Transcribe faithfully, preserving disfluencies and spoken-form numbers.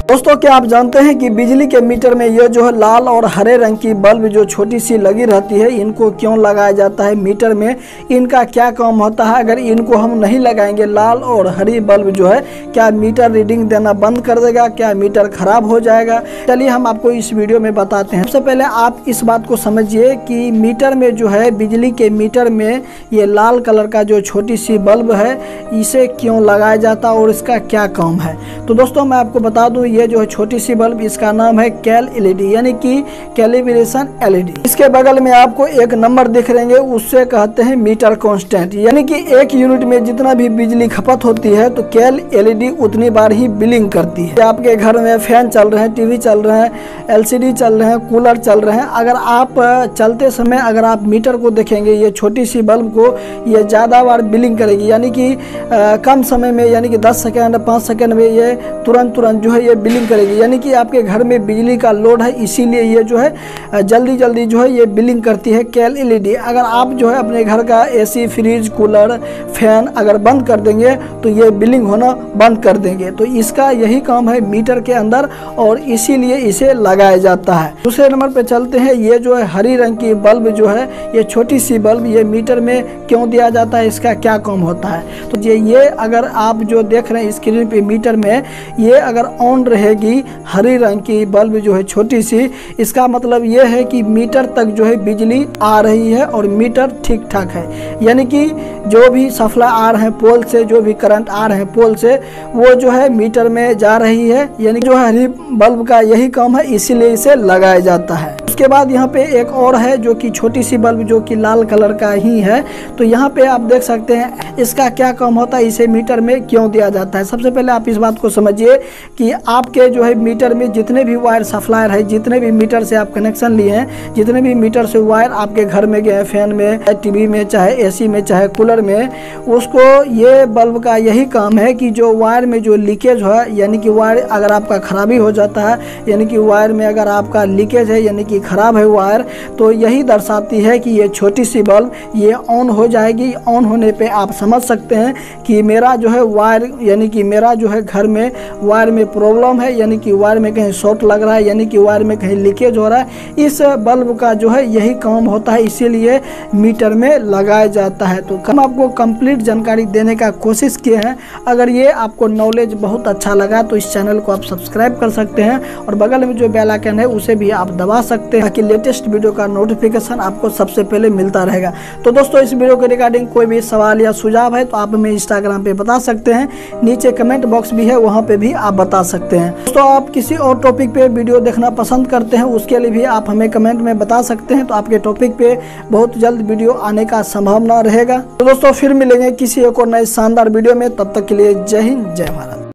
दोस्तों, क्या आप जानते हैं कि बिजली के मीटर में ये जो है लाल और हरे रंग की बल्ब जो छोटी सी लगी रहती है, इनको क्यों लगाया जाता है मीटर में, इनका क्या काम होता है। अगर इनको हम नहीं लगाएंगे, लाल और हरी बल्ब जो है, क्या मीटर रीडिंग देना बंद कर देगा, क्या मीटर खराब हो जाएगा। चलिए हम आपको इस वीडियो में बताते हैं। सबसे पहले आप इस बात को समझिए कि मीटर में जो है, बिजली के मीटर में ये लाल कलर का जो छोटी सी बल्ब है, इसे क्यों लगाया जाता है और इसका क्या काम है। तो दोस्तों मैं आपको बता दूं, ये जो है छोटी सी बल्ब, इसका नाम है कैल एलईडी, यानी कि कैलिब्रेशन एलईडी। इसके बगल में आपको एक नंबर दिख रहेंगे, उससे कहते हैं मीटर कांस्टेंट, यानी कि एक यूनिट में जितना भी बिजली खपत होती है तो कैल एलईडी उतनी बार ही बिलिंग करती है। आपके घर में फैन चल रहे हैं, टीवी चल रहे हैं, एलसीडी चल रहे हैं, कूलर चल रहे हैं, अगर आप चलते समय अगर आप मीटर को देखेंगे, ये छोटी सी बल्ब को ये ज़्यादा बार बिलिंग करेगी, यानी कि आ, कम समय में, यानी कि दस सेकेंड पाँच सेकेंड में ये तुरंत तुरंत जो है ये बिलिंग करेगी। यानी कि आपके घर में बिजली का लोड है, इसीलिए ये जो है जल्दी जल्दी जो है ये बिलिंग करती है कैल एलईडी। अगर आप जो है अपने घर का एसी, फ्रिज, कूलर, फैन अगर बंद कर देंगे तो ये बिलिंग होना बंद कर देंगे। तो इसका यही काम है मीटर के अंदर, और इसीलिए इसे लगाया जाता है। दूसरे नंबर पे चलते हैं, ये जो है हरी रंग की बल्ब जो है, ये छोटी सी बल्ब, ये मीटर में क्यों दिया जाता है, इसका क्या काम होता है। तो ये ये अगर आप जो देख रहे हैं स्क्रीन पे मीटर में, ये अगर ऑन रहेगी हरी रंग की बल्ब जो है छोटी सी, इसका मतलब ये है कि मीटर तक जो है बिजली आ रही है और मीटर ठीक ठाक है। यानी कि जो भी सप्लाई आ रहे हैं पोल से, जो भी करंट आ रहे हैं पोल से, वो जो है मीटर में जा रही है। यानी जो है हरी बल्ब का यही काम है, इसीलिए इसे लगाया जाता है। उसके बाद यहाँ पे एक और है जो कि छोटी सी बल्ब, जो कि लाल कलर का ही है। तो यहाँ पे आप देख सकते हैं इसका क्या काम होता है, इसे मीटर में क्यों दिया जाता है। सबसे पहले आप इस बात को समझिए कि आपके जो है मीटर में जितने भी वायर सप्लायर है, जितने भी मीटर से आप कनेक्शन लिए हैं, जितने भी मीटर से वायर आपके घर में गए, फैन में, टीवी में, चाहे एसी में, चाहे कूलर में, उसको ये बल्ब का यही काम है कि जो वायर में जो लीकेज है, यानी कि वायर अगर आपका खराबी हो जाता है, यानी कि वायर में अगर आपका लीकेज है, यानी कि खराब है वायर, तो यही दर्शाती है कि ये छोटी सी बल्ब ये ऑन हो जाएगी। ऑन होने पे आप समझ सकते हैं कि मेरा जो है वायर, यानी कि मेरा जो है घर में वायर में प्रॉब्लम है, यानी कि वायर में कहीं शॉर्ट लग रहा है, यानी कि वायर में कहीं लीकेज हो रहा है। इस बल्ब का जो है यही काम होता है, इसीलिए मीटर में लगाया जाता है। तो हम आपको कंप्लीट जानकारी देने का कोशिश किए हैं। अगर ये आपको नॉलेज बहुत अच्छा लगा तो इस चैनल को आप सब्सक्राइब कर सकते हैं, और बगल में जो बेल आइकन है उसे भी आप दबा सकते हैं, ताकि लेटेस्ट वीडियो का नोटिफिकेशन आपको सबसे पहले मिलता रहेगा। तो दोस्तों, इस वीडियो के रिगार्डिंग कोई भी सवाल या सुझाव है तो आप हमें इंस्टाग्राम पे बता सकते हैं, नीचे कमेंट बॉक्स भी है, वहाँ पे भी आप बता सकते हैं। दोस्तों, आप किसी और टॉपिक पे वीडियो देखना पसंद करते हैं, उसके लिए भी आप हमें कमेंट में बता सकते हैं, तो आपके टॉपिक पे बहुत जल्द वीडियो आने का संभावना रहेगा। तो दोस्तों, फिर मिलेंगे किसी एक और नए शानदार वीडियो में, तब तक के लिए जय हिंद, जय भारत।